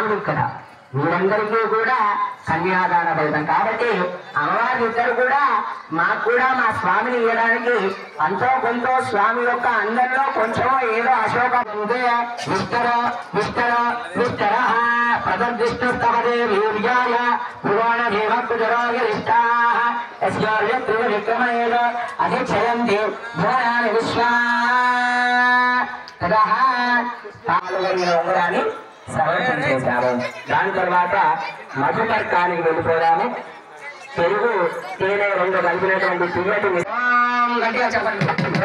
రాముడు ఇక్కడ వీరందరికీ కూడా కన్యాదాన ఫలితం కాబట్టి అమ్మవారి ఇద్దరు కూడా మాకు కూడా మా స్వామిని ఇవ్వడానికి అంతో కొంత స్వామి యొక్క అందరిలో కొంచెం ఏదో అశోక విస్తర విస్తర విస్తర ప్రదర్శిష్టవదే వీర్యాయ పురాణ దేవకుజరోగిష్టా విక్రమేణ అధిక్షయంతి భువనాని విశ్వా తదా ఉంగరాన్ని సమర్పణ చేశాము. దాని తర్వాత మధుపర్కానికి వెళ్ళిపోయాము. పెరుగు తేనె రెండు కలిపినటువంటి తియ్యటి గట్టిగా చెప్పండి.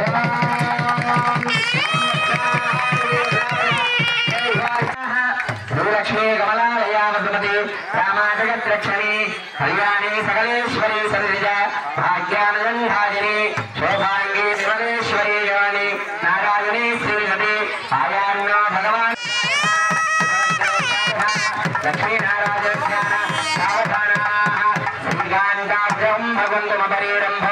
భూలక్ష్మీ కమలాలయామతి రామా జగద్రక్షణి కళ్యాణి సకలేశ్వరి సరిజ భాగ్యానందాజిని శోభాంగి శివనేశ్వరి యోని నారాయణి శ్రీమతి ఆయాన్నో భగవాన్ లక్ష్మీనారాయణ శ్రీకాంతాభ్యం భగవంతుమపరీరంభో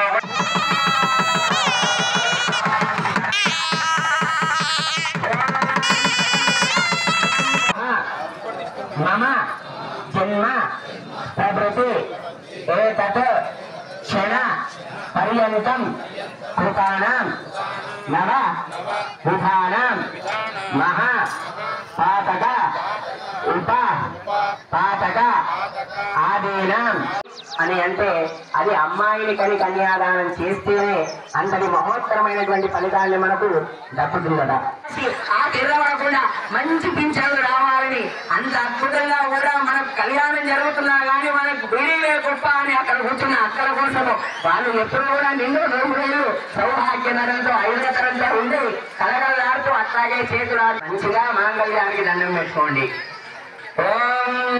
మమ జన్మ ప్రభృతి ఏతత్ క్షణ పర్యంతం కృతానాం నవ విధానాం మహా పాతక ఉప పాతక ఆదీనాం అని అంటే అది అమ్మాయిని కని కన్యాదానం చేస్తేనే అంతటి మహోత్తరమైనటువంటి ఫలితాన్ని మనకు దక్కుతుందట. ఆ తిరగకుండా మంచి పింఛన్లు రావాలని అంత అద్భుతంగా కూడా మనకు కళ్యాణం జరుగుతున్నా కానీ మనకు బీడీలే గొప్ప అని అక్కడ కూర్చున్న అక్కల కోసము వాళ్ళు ఎప్పుడు కూడా నిండు నూరేళ్ళు సౌభాగ్య నరంతో ఐదతరంతో ఉండి కలగలాడుతూ అట్లాగే చేతులు మంచిగా మాంగళ్యానికి దండం పెట్టుకోండి. ఓం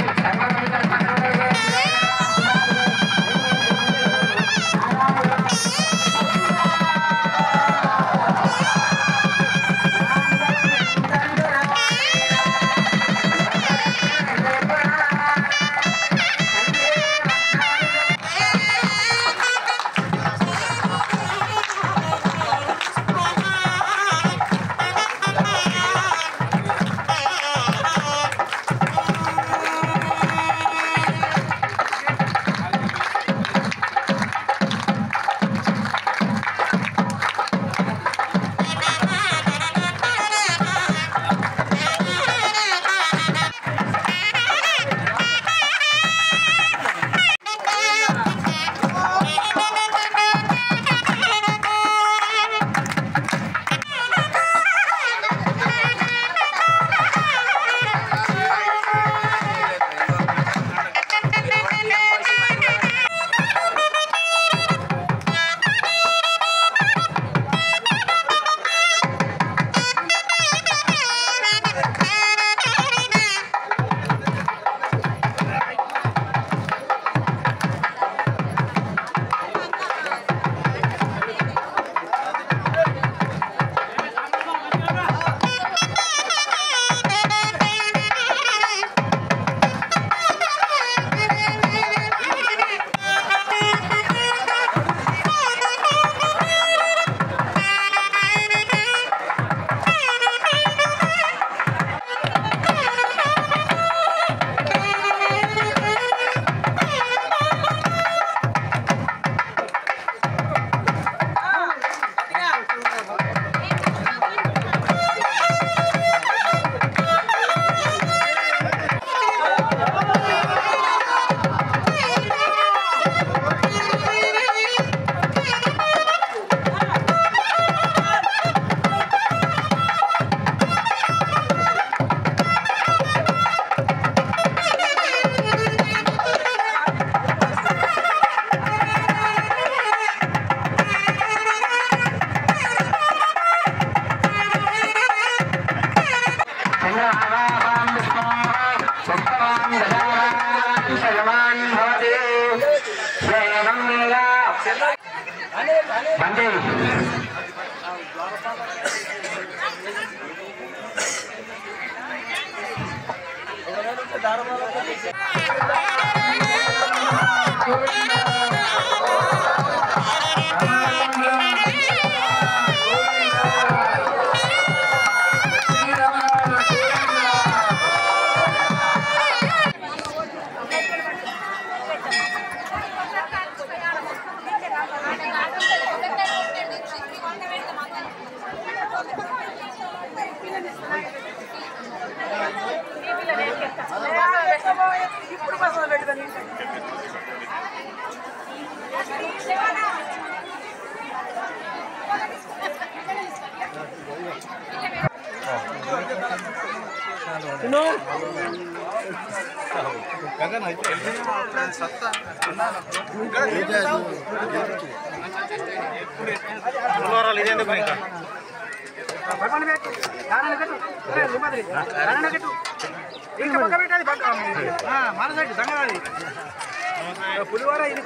పులివారా ఇది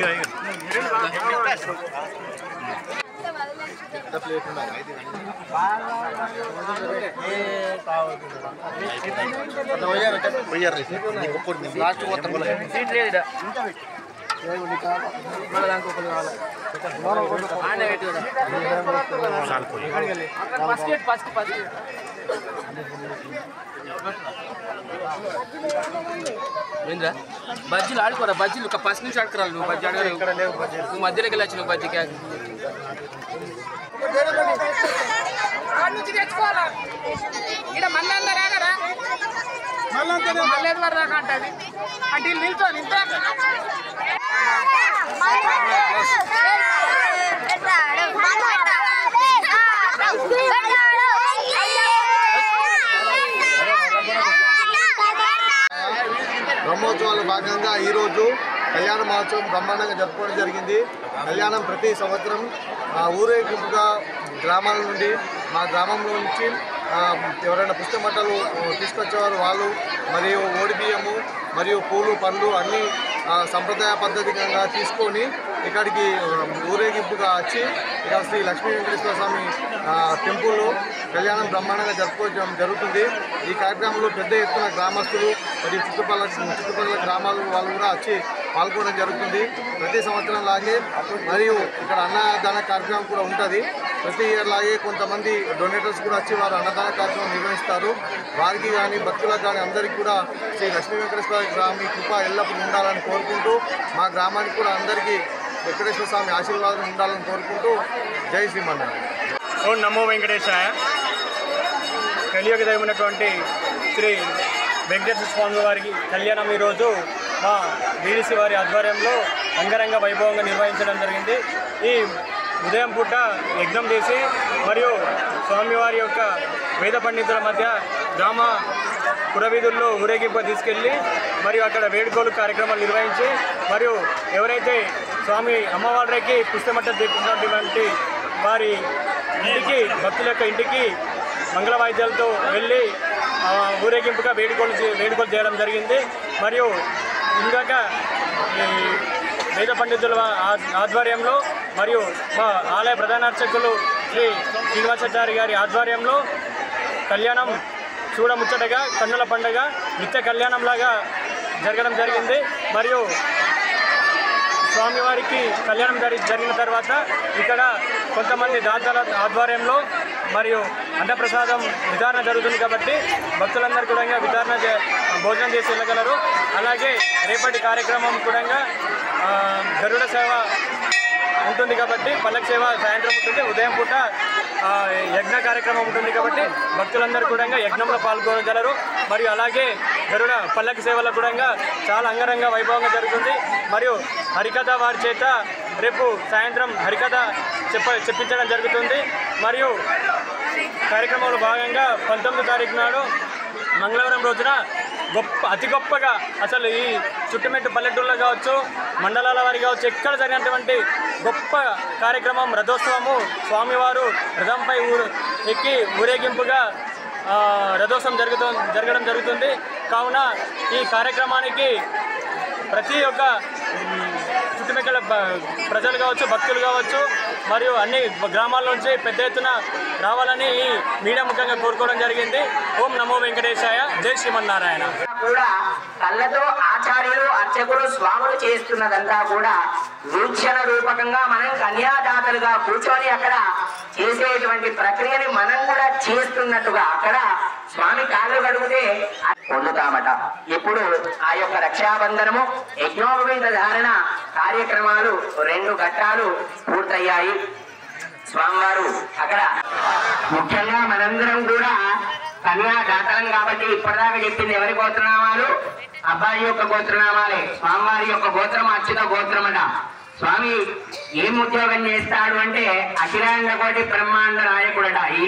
ఏంద్రా బజ్జీలు ఆడుకోరా బజ్జీలు ఒక ఫస్ట్ నుంచి ఆడుకోరాలి నువ్వు బజ్జీ ఆడగలవు నువ్వు మధ్యలోకి వెళ్ళొచ్చు నువ్వు బజ్జీ క్యాక్ ఇక్కడ మళ్ళీ అందరు రాగరా మళ్ళీ వరకు రాక అంటది అంటే వీళ్ళు నిల్చో నిల్చో బ్రహ్మోత్సవాల భాగంగా ఈరోజు కళ్యాణ మహోత్సవం బ్రహ్మాండంగా జరుపుకోవడం జరిగింది. కళ్యాణం ప్రతి సంవత్సరం ఊరేగింపుగా గ్రామాల నుండి మా గ్రామంలో నుంచి ఎవరైనా పుస్తమట్టలు తీసుకొచ్చేవారు వాళ్ళు మరియు ఓడిబియ్యము మరియు పూలు పండ్లు అన్నీ సంప్రదాయ పద్ధతిగా తీసుకొని ఇక్కడికి ఊరేగింపుగా వచ్చి ఇక్కడ శ్రీ లక్ష్మీ వెంకటేశ్వర స్వామి టెంపుల్లో కళ్యాణం బ్రహ్మాండంగా జరుపుకోవడం జరుగుతుంది. ఈ కార్యక్రమంలో పెద్ద ఎత్తున గ్రామస్తులు మరియు చుట్టుపక్కల గ్రామాల వాళ్ళు కూడా వచ్చి పాల్గొనడం జరుగుతుంది. ప్రతి సంవత్సరం లాగే మరియు ఇక్కడ అన్నదాన కార్యక్రమం కూడా ఉంటుంది. ప్రతి ఇయర్ లాగే కొంతమంది డొనేటర్స్ కూడా వచ్చి వారు అన్నదాన కార్యక్రమం నిర్వహిస్తారు. వారికి కానీ భక్తులకు కానీ అందరికీ కూడా శ్రీ లక్ష్మీ వెంకటేశ్వర స్వామి కృప ఎల్లప్పుడూ ఉండాలని కోరుకుంటూ మా గ్రామానికి కూడా అందరికీ వెంకటేశ్వర స్వామి ఆశీర్వాదం ఉండాలని కోరుకుంటూ జై శ్రీమన్నారాయణ. ఓం నమో వెంకటేశాయ. కలియుగ దైవమైనటువంటి శ్రీ వెంకటేశ్వర స్వామి వారికి కళ్యాణం ఈరోజు మా బీడీసీ వారి ఆధ్వర్యంలో అంగరంగ వైభవంగా నిర్వహించడం జరిగింది. ఈ ఉదయం పూట యజ్ఞం చేసి మరియు స్వామివారి యొక్క వేద పండితుల మధ్య గ్రామ పురవీధుల్లో ఊరేగింపు తీసుకెళ్ళి మరియు అక్కడ వేడుకోలు కార్యక్రమాలు నిర్వహించి మరియు ఎవరైతే స్వామి అమ్మవారికి పుస్తమట్ట తెప్పించినటువంటి వారి ఇంటికి భక్తుల యొక్క ఇంటికి మంగళ వాయిద్యాలతో వెళ్ళి ఊరేగింపుగా వేడుకలు చేయడం జరిగింది. మరియు ఇందాక వేద పండితుల ఆధ్వర్యంలో మరియు మా ఆలయ ప్రధాన అర్చకులు శ్రీ శ్రీనివాసాచారి గారి ఆధ్వర్యంలో కళ్యాణం చూడముచ్చటగా కన్నుల పండుగ నిత్య కళ్యాణంలాగా జరగడం జరిగింది. మరియు స్వామివారికి కళ్యాణం జరిగిన తర్వాత ఇక్కడ కొంతమంది దాతల ఆధ్వర్యంలో మరియు అన్నప్రసాదం వితరణ జరుగుతుంది కాబట్టి భక్తులందరూ కూడా వితరణ భోజనం చేసి వెళ్ళగలరు. అలాగే రేపటి కార్యక్రమం కూడా గరుడ సేవ ఉంటుంది కాబట్టి పల్లకి సేవ సాయంత్రం ఉంటుంది. ఉదయం పూట యజ్ఞ కార్యక్రమం ఉంటుంది కాబట్టి భక్తులందరూ కూడా యజ్ఞంలో పాల్గొనగలరు. మరియు అలాగే గరుడ పల్లకి సేవలో కూడా చాలా అంగరంగ వైభవంగా జరుగుతుంది. మరియు హరికథ వారి చేత రేపు సాయంత్రం హరికథ చెప్పించడం జరుగుతుంది. మరియు కార్యక్రమంలో భాగంగా 19వ తారీఖు నాడు మంగళవారం రోజున అతి గొప్పగా అసలు ఈ చుట్టుమెట్టు పల్లెటూళ్ళలో కావచ్చు మండలాల వారి కావచ్చు ఎక్కడ జరిగినటువంటి గొప్ప కార్యక్రమం రథోత్సవము. స్వామివారు రథంపై ఎక్కి ఊరేగింపుగా రథోత్సవం జరగడం జరుగుతుంది. కావున ఈ కార్యక్రమానికి ప్రతి ఒక్క చుట్టుమెక్కల ప్రజలు కావచ్చు భక్తులు కావచ్చు మరియు అన్ని గ్రామాల నుంచి పెద్ద ఎత్తున రావాలని ఈ మీడియా ముఖ్యంగా కోరుకోవడం జరిగింది. ఓం నమో వెంకటేశాయ. జై శ్రీమన్నారాయణ. కూడా కళ్ళతో ఆచార్యులు అర్చకులు స్వాములు చేస్తున్నదంతా కూడా వీక్షణ రూపకంగా మనం కన్యాదాతలుగా కూర్చొని అక్కడ చేసేటువంటి ప్రక్రియని మనం కూడా చేస్తున్నట్టుగా అక్కడ స్వామి కాళ్ళు కడిగితే పొందుతామట. ఇప్పుడు ఆ యొక్క రక్షాబంధనము యజ్ఞోపవీత ధారణ కార్యక్రమాలు 2 ఘట్టాలు పూర్తయ్యాయి. స్వామివారు అక్కడ ముఖ్యంగా మనందరం కూడా కన్యాదాతలం కాబట్టి ఇప్పటిదాకా చెప్పింది ఎవరి గోత్రనామాలు? అబ్బాయి యొక్క గోత్రనామాలే. స్వామివారి యొక్క గోత్రం అచ్యుత గోత్రమట. స్వామి ఏం ఉద్యోగం చేస్తాడు అంటే అఖిలాండ కోటి బ్రహ్మాండ నాయకుడట. ఈ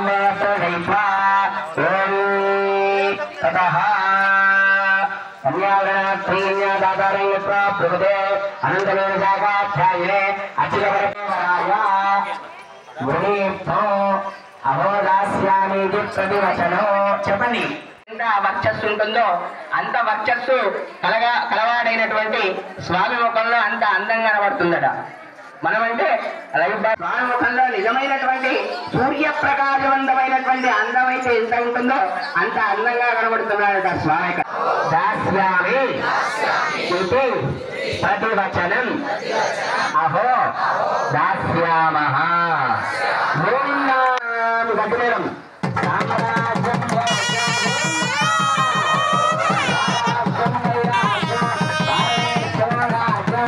చెప్పండి. ఎంత వర్చస్సు ఉంటుందో అంత వర్చస్సు కలవాడైనటువంటి స్వామి ముఖంలో అంత అందంగా కనబడుతుందట. మనమంటే స్వామి ముఖంలో నిజమైనటువంటి సూర్యప్రకాశవంతమైనటువంటి అందం అయితే ఎంత ఉంటుందో అంత అందంగా కనబడుతున్నాడట స్వామి. దాస్యామి ఇది ప్రతివచనం అహో దాస్యామః. గట్టిమేడం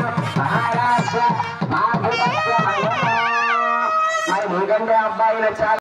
మరి మీకంటే అబ్బాయిలు చాలా